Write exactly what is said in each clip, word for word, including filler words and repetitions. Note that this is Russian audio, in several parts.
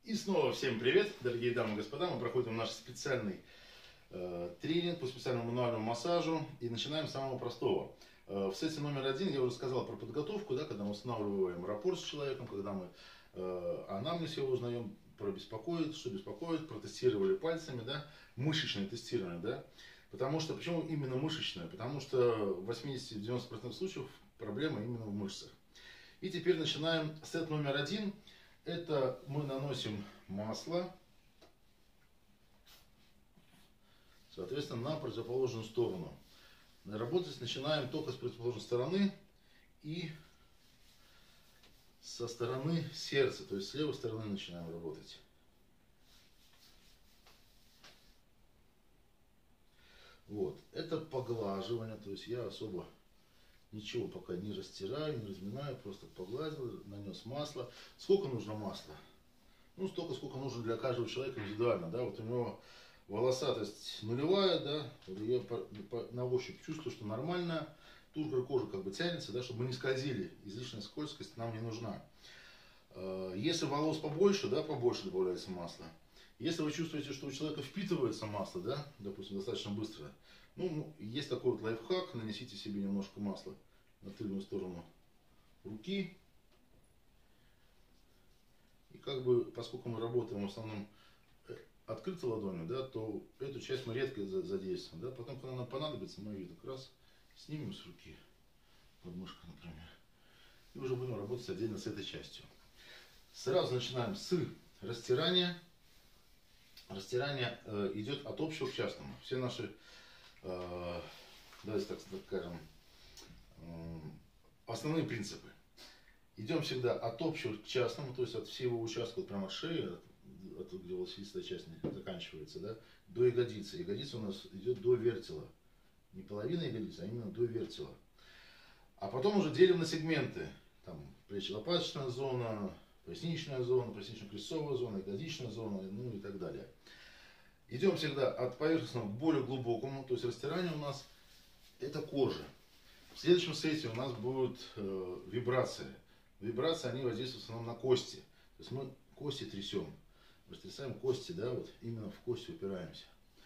И снова всем привет, дорогие дамы и господа. Мы проходим наш специальный э, тренинг по специальному мануальному массажу. И начинаем с самого простого. Э, в сессии номер один я уже сказал про подготовку, да, когда мы устанавливаем рапорт с человеком, когда мы э, анамнез его узнаем, про беспокоит, что беспокоит, протестировали пальцами, да, мышечное тестирование, да. Потому что, почему именно мышечное? Потому что в восьмидесяти-девяноста процентах случаев проблема именно в мышцах. И теперь начинаем сет номер один. Это мы наносим масло, соответственно, на противоположную сторону. Работать начинаем только с противоположной стороны и со стороны сердца, то есть с левой стороны начинаем работать. Вот, это поглаживание, то есть я особо ничего пока не растираю, не разминаю, просто погладил, нанес масло. Сколько нужно масла? Ну, столько, сколько нужно для каждого человека индивидуально, да, вот у него волосатость нулевая, да, вот я по, по, на ощупь чувствую, что нормально, тут кожа как бы тянется, да, чтобы мы не скользили, излишняя скользкость нам не нужна. Если волос побольше, да, побольше добавляется масло. Если вы чувствуете, что у человека впитывается масло, да, допустим, достаточно быстро, ну, есть такой вот лайфхак, нанесите себе немножко масла на тыльную сторону руки. И как бы, поскольку мы работаем в основном открытой ладонью, да, то эту часть мы редко задействуем, да, потом, когда нам понадобится, мы ее как раз снимем с руки, подмышка, например, и уже будем работать отдельно с этой частью. Сразу начинаем с растирания. Растирание э, идет от общего к частному. Все наши, э, давайте так скажем, э, основные принципы. Идем всегда от общего к частному, то есть от всего участка, вот прямо от шеи, от, от, где волосистая часть заканчивается, да, до ягодицы. Ягодица у нас идет до вертела. Не половина ягодицы, а именно до вертела. А потом уже делим на сегменты. Там плечо-лопаточная зона, поясничная зона, пояснично-крестцовая зона, ягодичная зона, ну и так далее. Идем всегда от поверхностного к более глубокому, то есть растирание у нас это кожа. В следующем сете у нас будут э, вибрации. Вибрации, они воздействуют в основном на кости. То есть мы кости трясем, растрясаем кости, да, вот именно в кости упираемся.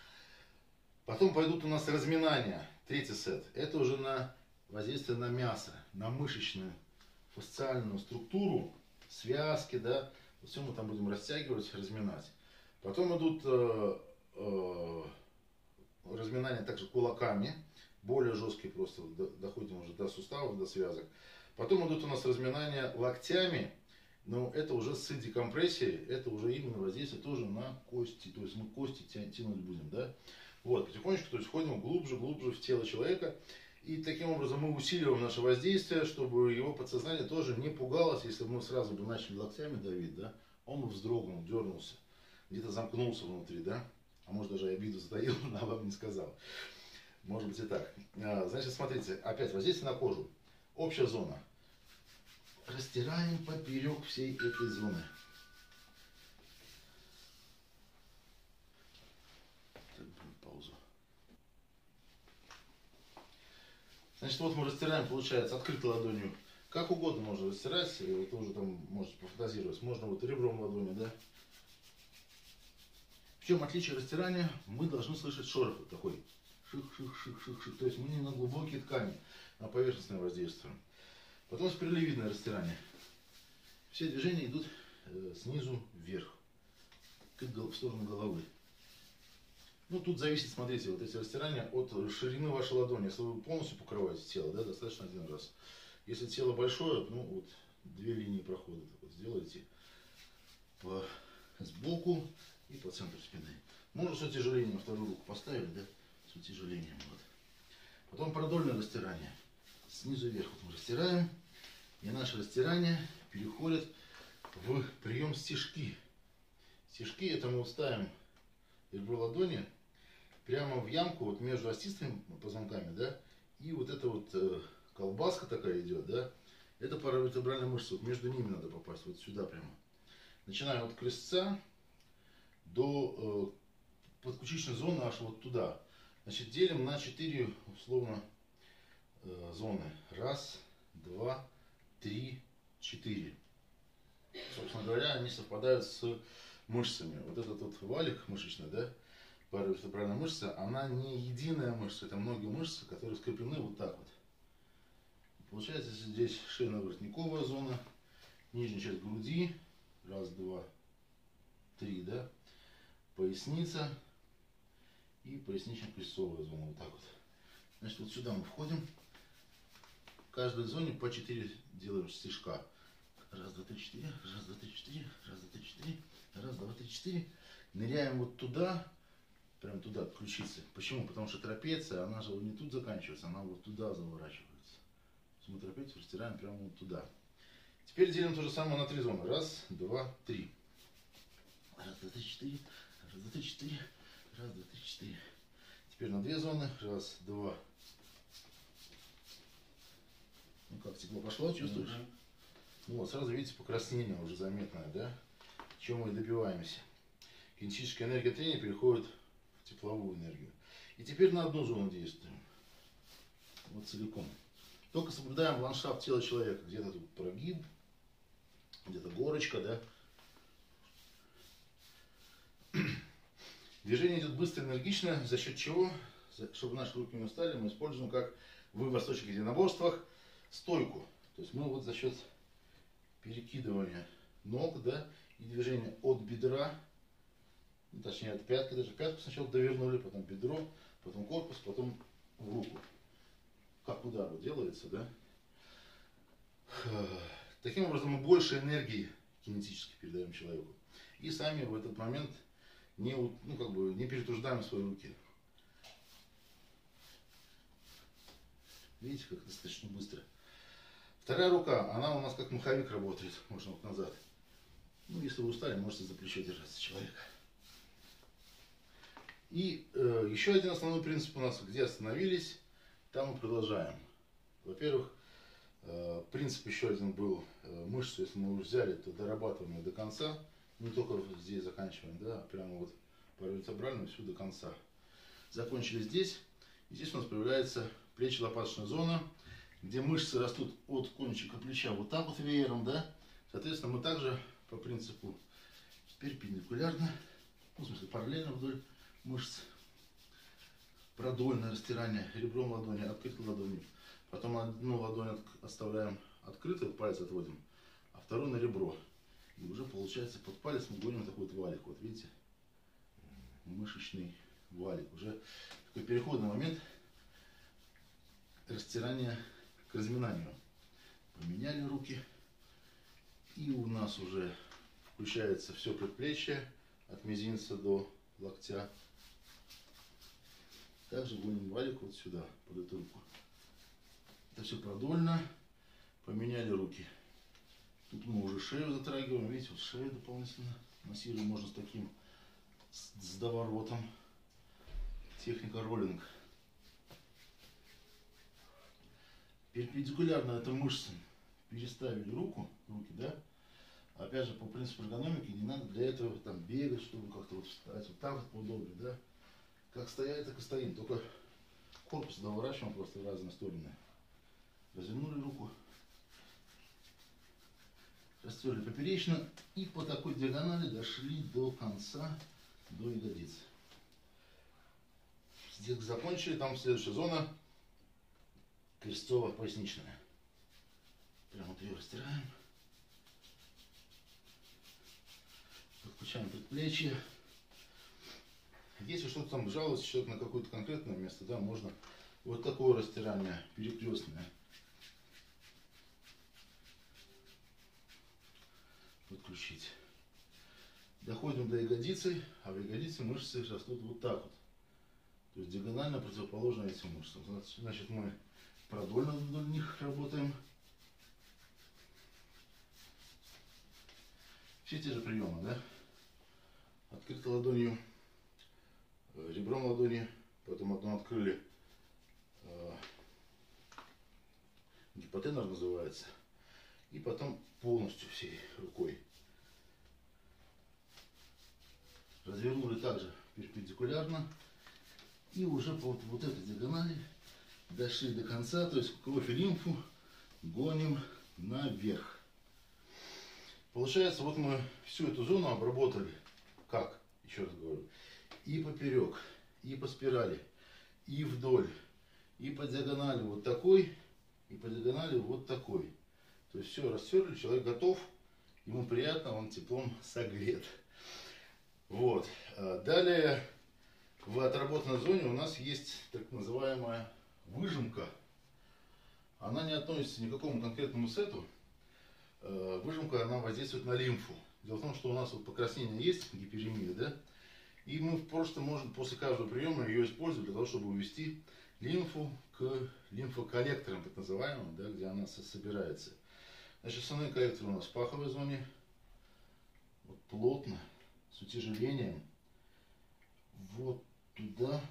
Потом пойдут у нас разминания, третий сет. Это уже на воздействие на мясо, на мышечную фасциальную структуру, связки, да, все мы там будем растягивать, разминать. Потом идут э, э, разминания также кулаками, более жесткие, просто доходим уже до суставов, до связок. Потом идут у нас разминания локтями, но это уже с декомпрессией, это уже именно воздействие тоже на кости, то есть мы кости тянуть будем, да. Вот, потихонечку, то есть входим глубже, глубже в тело человека. И таким образом мы усиливаем наше воздействие, чтобы его подсознание тоже не пугалось, если бы мы сразу бы начали локтями давить, да, он бы вздрогнул, дернулся, где-то замкнулся внутри, да, а может даже обиду затаил, но вам не сказал. Может быть и так. Значит, смотрите, опять воздействие на кожу. Общая зона. Растираем поперек всей этой зоны. Паузу. Значит, вот мы растираем, получается, открытой ладонью. Как угодно можно растирать, вы тоже там можете пофантазировать. Можно вот ребром ладони, да. В чем отличие растирания? Мы должны слышать шорох вот такой. Ших-ших-ших-ших-ших. То есть мы не на глубокие ткани, на поверхностное воздействие. Потом спиралевидное растирание. Все движения идут э, снизу вверх, в сторону головы. Ну, тут зависит, смотрите, вот эти растирания от ширины вашей ладони. Если вы полностью покрываете тело, да, достаточно один раз. Если тело большое, ну, вот две линии прохода вот сделайте по, сбоку и по центру спины. Можно с утяжелением вторую руку поставить, да, с утяжелением. Вот. Потом продольное растирание. Снизу вверх вот мы растираем. И наше растирание переходит в прием стежки. Стежки это мы ставим ребро ладони прямо в ямку вот между остистыми позвонками, да, и вот эта вот э, колбаска такая идет, да, это паравертебральная мышца, вот между ними надо попасть, вот сюда прямо. Начинаем от крестца до э, подключичной зоны аж вот туда. Значит, делим на четыре условно э, зоны. Раз, два, три, четыре. собственно говоря, они совпадают с мышцами. Вот этот вот валик мышечный, да, паравертебральная мышца, она не единая мышца, это многие мышцы, которые скреплены вот так вот. Получается, здесь шейно-воротниковая зона, нижняя часть груди, раз, два, три, да, поясница и пояснично-крестцовая зона, вот так вот. Значит, вот сюда мы входим, в каждой зоне по четыре делаем стежка. Раз, два, три, четыре, раз, два, три, четыре, раз, два, три, четыре, раз, два, три, четыре. Ныряем вот туда, прям туда, к ключице. Почему? Потому что трапеция, она же не тут заканчивается, она вот туда заворачивается. Мы трапецию растираем прямо вот туда. Теперь делим то же самое на три зоны. Раз, два, три. Раз, два, три, четыре. Раз, два, три, четыре. Раз, два, три, четыре. Теперь на две зоны. Раз, два. Ну как, тепло пошло, чувствуешь? Mm-hmm. Ну вот, сразу видите, покраснение уже заметное, да? Чем мы и добиваемся. Кинетическая энергия трения переходит в тепловую энергию. И теперь на одну зону действуем. Вот целиком. Только соблюдаем ландшафт тела человека. Где-то тут прогиб, где-то горочка, да. Движение идет быстро, энергично, за счет чего, чтобы наши руки не устали, мы используем, как в восточных единоборствах, стойку. То есть мы вот за счет перекидывания ног, да, и движения от бедра, ну, точнее от пятки, даже пятку сначала довернули, потом бедро, потом корпус, потом в руку. Как удар вот делается, да? Таким образом мы больше энергии кинетически передаем человеку. И сами в этот момент не, ну, как бы, не перетруждаем свои руки. Видите, как достаточно быстро. Вторая рука, она у нас как маховик работает, можно вот назад. Ну, если вы устали, можете за плечо держаться человека. И э, еще один основной принцип у нас, где остановились, там мы продолжаем. Во-первых, э, принцип еще один был, э, мышцу, если мы уже взяли, то дорабатываем ее до конца. Не только здесь заканчиваем, да, а прямо вот по вертебральному всю до конца. Закончили здесь. И здесь у нас появляется плечо-лопаточная зона, где мышцы растут от кончика плеча вот так вот веером, да. Соответственно, мы также по принципу перпендикулярно, ну, в смысле параллельно вдоль мышц, продольное растирание ребром ладони, открытой ладонью. Потом одну ладонь оставляем открытой, палец отводим, а вторую на ребро. И уже получается под палец мы гоним такой вот валик. Вот видите? Мышечный валик. Уже такой переходный момент растирания к разминанию. Поменяли руки. И у нас уже включается все предплечье от мизинца до локтя. Также гоним валик вот сюда, под эту руку. Это все продольно. Поменяли руки. Тут мы уже шею затрагиваем. Видите, вот шею дополнительно массируем. Можно с таким, с, с доворотом. Техника роллинг. Перпендикулярно этой мышце переставили руку, руки, да? Опять же, по принципу эргономики, не надо для этого там бегать, чтобы как-то вот встать. Вот так вот поудобнее, да? Как стоять, так и стоим. Только корпус доворачиваем просто в разные стороны. Развернули руку. Растерли поперечно. И по такой диагонали дошли до конца, до ягодиц. Здесь закончили. Там следующая зона. Крестцово-поясничная. Прямо вот ее растираем. Подключаем предплечье. Если что-то там жалуется человек на какое-то конкретное место, да, можно вот такое растирание перекрестное подключить. Доходим до ягодицы, а в ягодице мышцы растут вот так вот. То есть диагонально противоположно этим мышцам. Значит, мы продольно вдоль них работаем. Все те же приемы, да? Открытой ладонью, ребром ладони, потом одну открыли, э, гипотенор называется, и потом полностью всей рукой. Развернули также перпендикулярно и уже по вот, вот этой диагонали дошли до конца, то есть кровь и лимфу гоним наверх. Получается, вот мы всю эту зону обработали. Как? Еще раз говорю. И поперек, и по спирали, и вдоль, и по диагонали вот такой, и по диагонали вот такой. То есть все растерли, человек готов, ему приятно, он теплом согрет. Вот. Далее в отработанной зоне у нас есть так называемая выжимка. Она не относится ни к какому конкретному сету. Выжимка, она воздействует на лимфу. Дело в том, что у нас вот покраснение есть, гиперемия, да? И мы просто можем после каждого приема ее использовать для того, чтобы увести лимфу к лимфоколлекторам, так называемым, да, где она собирается. Значит, основные коллекторы у нас в паховой зоне. Вот плотно, с утяжелением. Вот туда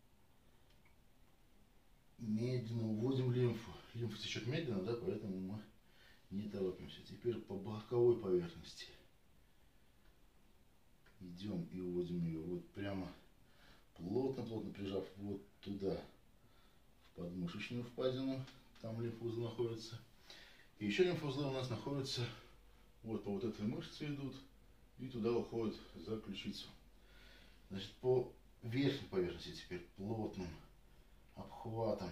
медленно уводим лимфу. Лимфа течет медленно, да, поэтому мы не торопимся. Теперь по боковой поверхности. Идем и уводим ее вот прямо, плотно-плотно прижав вот туда, в подмышечную впадину. Там лимфоузлы находятся. И еще лимфоузлы у нас находятся вот по вот этой мышце идут. И туда уходят за ключицу. Значит, по верхней поверхности теперь плотным обхватом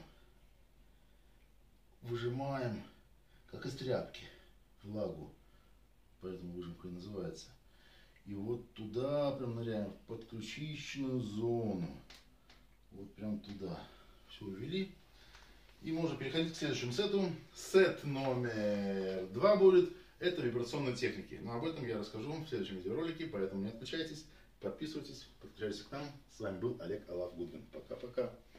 выжимаем, как из тряпки, влагу. Поэтому выжимка и называется. И вот туда прям ныряем, в подключичную зону. Вот прям туда. Все увели. И можно переходить к следующему сету. Сет номер два будет. Это вибрационные техники. Но об этом я расскажу в следующем видеоролике. Поэтому не отключайтесь, подписывайтесь, подключайтесь к нам. С вами был Олег Алаф Гудвин. Пока-пока.